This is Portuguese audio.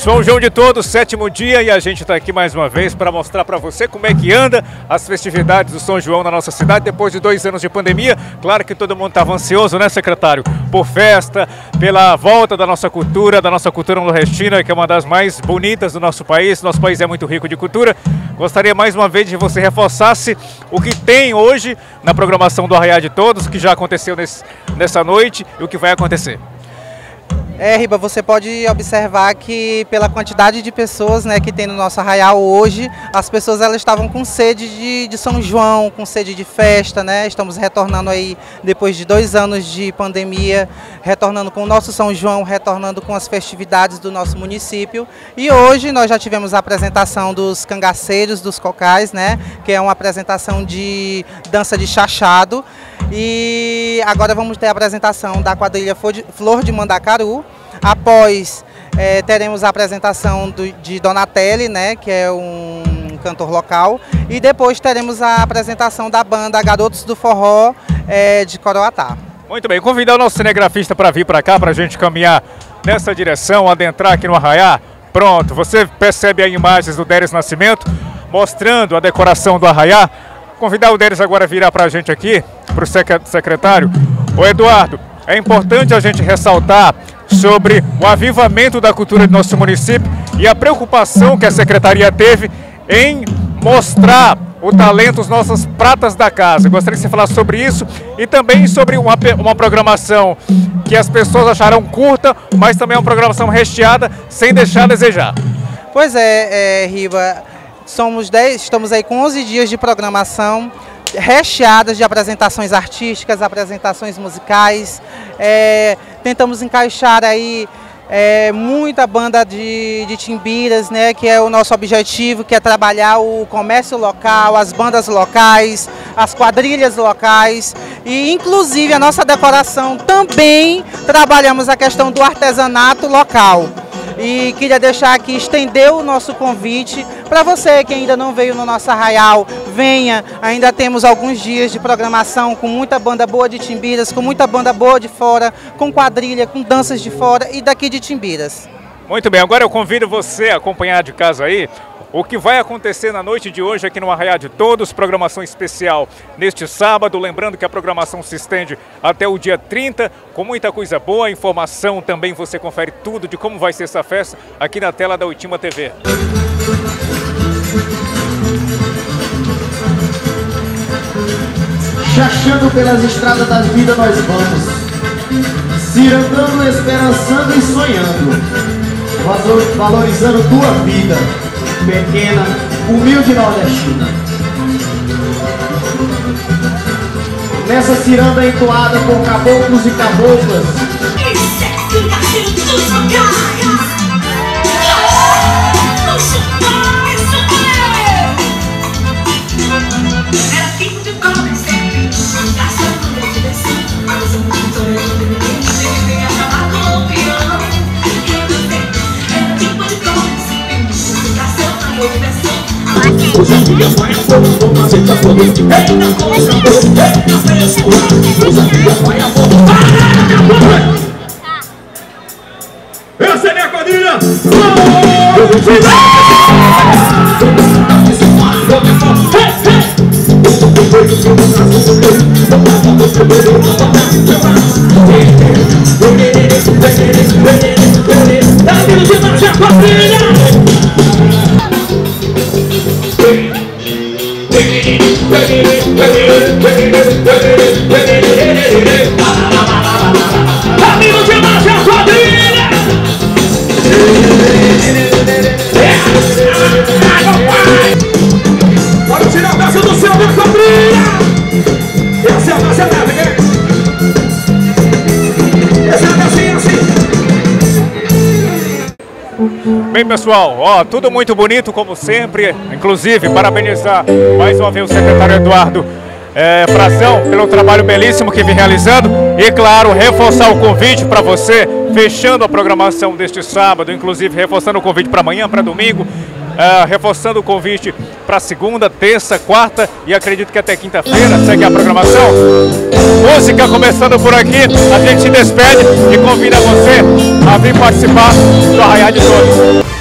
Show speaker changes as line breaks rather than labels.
São João de Todos, 7º dia, e a gente está aqui mais uma vez para mostrar para você como é que anda as festividades do São João na nossa cidade depois de 2 anos de pandemia. Claro que todo mundo estava ansioso, né, secretário? Por festa, pela volta da nossa cultura nordestina, que é uma das mais bonitas do nosso país. Nosso país é muito rico de cultura. Gostaria mais uma vez de você reforçasse o que tem hoje na programação do Arraiá de Todos, que já aconteceu nessa noite e o que vai acontecer.
Riba, você pode observar que pela quantidade de pessoas, né, que tem no nosso arraial hoje, as pessoas elas estavam com sede de São João, com sede de festa, né? Estamos retornando aí depois de 2 anos de pandemia, retornando com o nosso São João, retornando com as festividades do nosso município. E hoje nós já tivemos a apresentação dos cangaceiros, dos cocais, né, que é uma apresentação de dança de chachado. E agora vamos ter a apresentação da quadrilha Flor de Mandacaru. Após, teremos a apresentação de Donatelli, né, que é um cantor local. E depois teremos a apresentação da banda Garotos do Forró de Coroatá.
Muito bem, convidar o nosso cinegrafista para vir para cá, para a gente caminhar nessa direção, adentrar aqui no Arraiá. Pronto, você percebe aí imagens do Déris Nascimento, mostrando a decoração do Arraiá. Convidar o Déris agora a virar para a gente aqui, para o secretário. Ô Eduardo, é importante a gente ressaltar sobre o avivamento da cultura do nosso município e a preocupação que a secretaria teve em mostrar o talento, os nossos pratas da casa. Gostaria que você falasse sobre isso e também sobre uma programação que as pessoas acharão curta, mas também uma programação recheada, sem deixar a desejar.
Pois Riba, estamos aí com 11 dias de programação, recheadas de apresentações artísticas, apresentações musicais. Tentamos encaixar aí muita banda de timbiras, né, que é o nosso objetivo, que é trabalhar o comércio local, as bandas locais, as quadrilhas locais e inclusive a nossa decoração também trabalhamos a questão do artesanato local. E queria deixar aqui, estender o nosso convite para você que ainda não veio no nosso arraial, venha, ainda temos alguns dias de programação com muita banda boa de Timbiras, com muita banda boa de fora, com quadrilha, com danças de fora e daqui de Timbiras.
Muito bem, agora eu convido você a acompanhar de casa aí o que vai acontecer na noite de hoje aqui no Arraiá de Todos, programação especial neste sábado, lembrando que a programação se estende até o dia 30, com muita coisa boa, informação também, você confere tudo de como vai ser essa festa aqui na tela da Oitima TV.
Chachando pelas estradas da vida nós vamos, cirandando, esperançando e sonhando, valorizando tua vida, pequena, humilde nordestina. Nessa ciranda entoada por caboclos e caboclas,
essa é minha quadrilha! Amigos de marcha, quadrilha! Pode tirar a peça do céu, minha quadrilha! Essa é a base elétrica, essa é a pecinha assim.
Bem, pessoal, ó, tudo muito bonito como sempre, inclusive parabenizar mais uma vez o secretário Eduardo Frazão pelo trabalho belíssimo que vem realizando e, claro, reforçar o convite para você, fechando a programação deste sábado, inclusive reforçando o convite para amanhã, para domingo, reforçando o convite para segunda, terça, quarta e acredito que até quinta-feira segue a programação. Música começando por aqui, a gente se despede e convida você a vir participar do Arraiá de Todos.